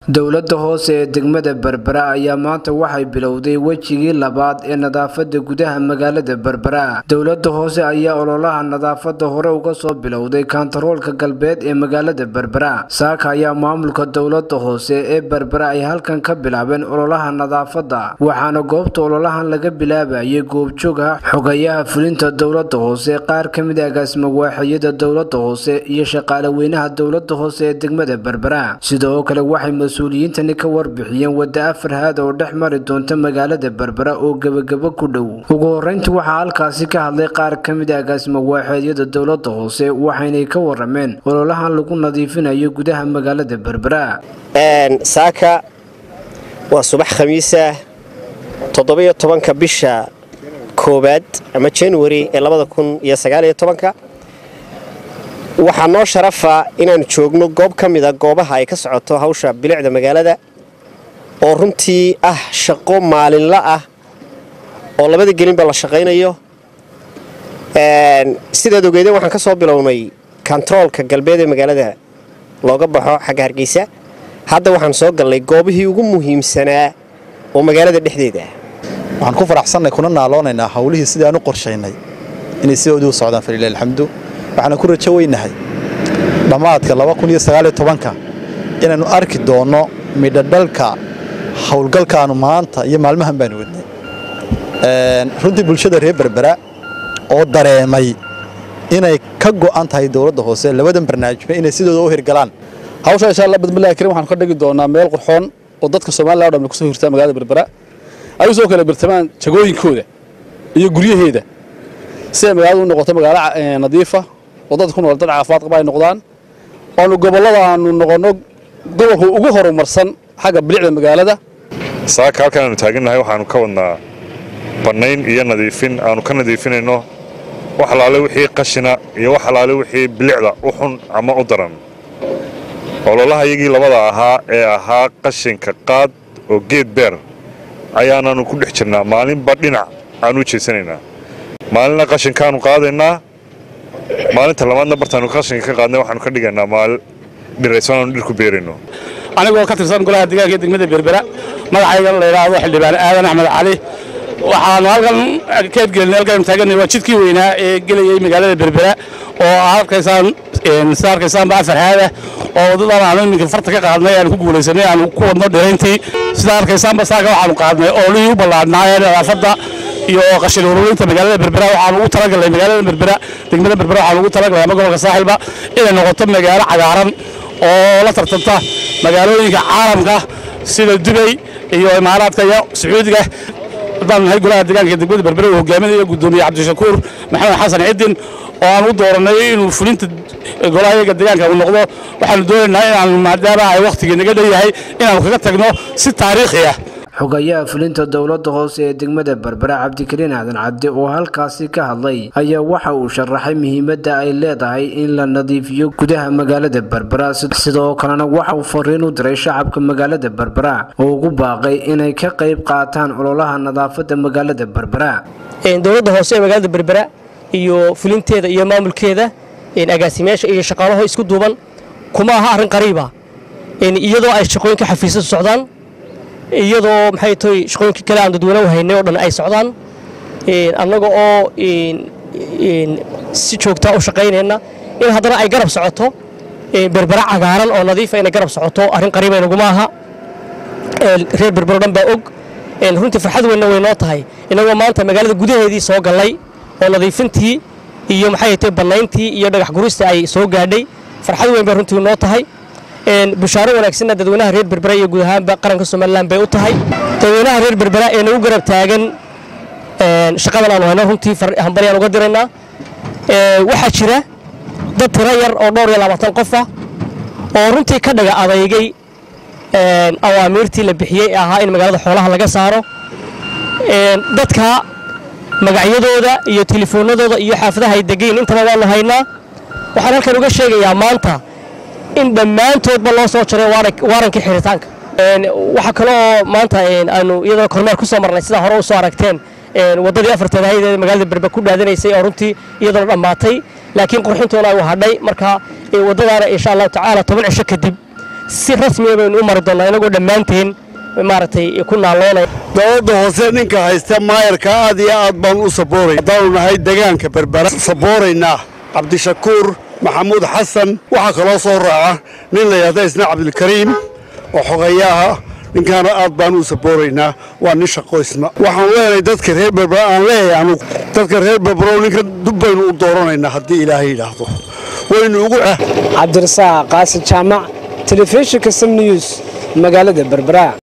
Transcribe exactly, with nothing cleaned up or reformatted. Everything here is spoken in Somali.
dowladda hoose ee degmada Berbera ayaa maanta waxay bilowday wajigii labaad ee nadaafadda gudaha magaalada Berbera. dowladda hoose ayaa ololaha nadaafadda hore uga soo bilowday kantaroolka galbeed ee magaalada Berbera. saaka ayaa maamulka dowladda hoose ee Berbera ay halkan ka bilaabeen ololaha nadaafadda, waxaana goobta ololahan laga bilaabayay goobjooga xogayaha fulinta dowladda hoose, qaar ka mid ah agaasima waaxyada dowladda hoose iyo shaqaale weynaha dowladda hoose ee degmada Berbera. sidoo kale waxay mas'uuliyiintani ka warbixiyeen wada afar haad oo dhex mari doonta magaalada Berbera oo gabagaba ku dhow. ugu horeyntii waxaa halkaasi ka hadlay qaar ka mid ah agaasima waaxyada dowladda hoose, waxayna ka warameen ololahan lagu nadiifinayo gudaha magaalada Berbera. een saaka waa subax khamiisa toddoba iyo tobanka bisha koobaad ama January ee laba kun iyo sagaal iyo toban waxaa noo sharafa inaan joogno goob ka mid ah goobaha ay ka socoto hawsha bilicda magaalada oo runtii ah shaqo maalinle ah oo labada gelinba la shaqeynayo. een sidaad ogeedeen waxaan ka soo bilownay kantaroolka galbeed ee magaalada looga baxo xagga Hargeysa. hadda waxaan soo galnay goobihii ugu muhiimsanaa oo magaalada dhexdeeda ah. waxaan ku faraxsanahay kuna naaloonaynaa hawlihii sidii aan u qorsheynay inay sidoo u socdaan fariilay alxamdu. waxaan ku rajo weynahay dhamaadka laba kun iyo sagaal iyo toban inaanu arki doono midhadhalka hawlgalkaanu maanta iyo maalmahan baan wadnay. een runtii bulshada reer Berbera oo dareemay inay ka go'an tahay dowladda hoose labadan barnaamij inay sidoo u hirgalaan. hawsha insha Allah badmilaa karim waxaan ka dhigi doonaa meel qurxoon oo dadka Soomaaliyeed oo dhan ku soo hirtaa magaalada Berbera ay soo kala bartamaan jagooyinkooda iyo guryaheeda si ay magaaladu u noqoto magaalo nadiif ah oo dadku ku nool dad caafimaad qaba ay noqdaan oo gobolada aanu noqono gobolka ugu horumarsan xagga bilicda magaalada. saaka halkan aanu taaganahay waxaanu ka wadnaa banayn iyo nadiifin aanu ka nadiifinayno wax alaale wixii qashina iyo wax alaale wixii bilicda u xun ama u daran. ololaha iyagii labada ahaa ee ahaa qashinka qaad oo geed beer ayaanaanu ku dhex jirnaa maalinba dhinac aanu jeesanaynaa. maalinna qashinkaanu qaadaynaa, maalinta labaadna bartaanu qashinka ka qaadnay waxaanu ka dhigaynaa maal dhiraysan aanu dhir ku beerayno. anigoo ka tirsan golaha deegaanka ee degmada Berbera magacayga la yiraahdo xildhibaan aadan axmed cali waxaanu halkan ka edgelnay halkan taaganay waa jidkii weynaa ee gelayay magaalada Berbera oo halkaasaan een saarkaysaan baa farxaada oo wadada aan iminka farta ka qaadnay aan ku guuleysanay aan ku wadno dhirayntii sida halkaasaan baa saaka waxaanu qaadnay oo lii u ballaadnaa nadaafadda iyo qashin ururinta magaalada Berbera. waxaan ugu talagalay magaalada Berbera degmada Berbera waxaan ugu talagalay gobolka saaxilba inay noqoto magaalo cagaaran oo la tartanta magaalooyinka caalamka sida Dubai iyo Imaaraadka iyo Sacuudiga. dadaan hay golaha deegaanka degmada Berbera oo hogaaminaya gudoomiye Cabdishakuur Maxamed Xasan Ciidin oo aan u dooranay inuu fulinta golaha deegaanka uu noqdo. waxaan doonaynaa inaan maadaama ay waqtiga naga dheeyahay inaan kaga tagno si taariikhi ah. xogayaha fulinta dowladda hoose ee degmada Berbera Cabdikariin Aadan Cabdi oo halkaasi ka hadlay ayaa waxa uu sharaxay muhiimadda ay leedahay in la nadiifiyo gudaha magaalada Berbera. sidoo kalena waxa uu fariin u diray shacabka magaalada Berbera oo ugu baaqay inay ka qayb qaataan ololaha nadaafadda magaalada Berbera. een dowladda hoose ee magaalada Berbera iyo fulinteeda iyo maamulkeeda een agaasimeyaasha iyo shaqaalaha isku duuban kuma aha arrin qariib ah een iyadoo ay shaqooyinka xafiiska socdaan iyadoo maxay tahay shaqooyinka kale aan dadweynaha haynay oo dhan ay socdaan een annaga oo een een si joogto u shaqeynayna in haddana ay garab socoto een Berbera cagaaran oo nadiif ah inay garab socoto arrin qariib ah inaguma aha. een reer Berbera dhan baa og een runtii farxad weyn way noo tahay inagoo maanta magaalada gudaheedii soo galay oo nadiifintii iyo maxay tahay banayntii iyo dhagax gurista ay soo gaadhay. farxad weyn bay runtii noo tahay een bushaaro wanaagsan dadweynaha reer Berbera iyo guud ahaan qaranka Soomaaliland bay u tahay. dadweynaha reer Berbera ee nagu garab taagan een shaqadan aan hayno runtii hambaliyaan uga diraynaa. ee waxa jira dad tiro yar oo dhowr iyo labaatan qof ah oo runtii ka dhaga adeegay een awaamirtii la bixiyay ahaa in magaalada xoolaha laga saaro. een dadka magacyadooda iyo telefoonadooda iyo xaafadaha ay degayn intaba waan haynaa. waxaan halkan uga sheegayaa maanta in dhammaantoodba loo soo jaray waarankii xiritaanka. een waxa kale oo maanta een aanu iyadoo kormeer ku soo marnay sida hore u soo aragteen een wadadii afarteed ahayd ee magaalada Berbera ku dhaadanaysay oo runtii iyadoo dhamaatay laakiin qurxintoona ay u hadhay. marka wadadaana insha Allah tacaala toban cisho kadib si rasmi ah baynu u mari doonaa inagoo dhammaanteen maaragtay ku naaloonay dowladda hoose ninka haysta maayarka aad iyo aad baan u sabooray haddaanu nahay deegaanka berbera sabooraynaa cabdishakuur maxamuud xasan waxaa kaloo soo raaca nin la yidhahda isna cabdilkariim oo xogayaha ninkaana aad baan u sabooraynaa waa nin shaqoysna waxaan leenahay dadka reer berbera aan leeyahay anugu dadka reer berbero ninka dub baynu u dooranaynaa haddii ilaahay yidhaahdo waynu ugu cabdirasaaq qaasin jaamac telefishinka sam news magaalada berbera.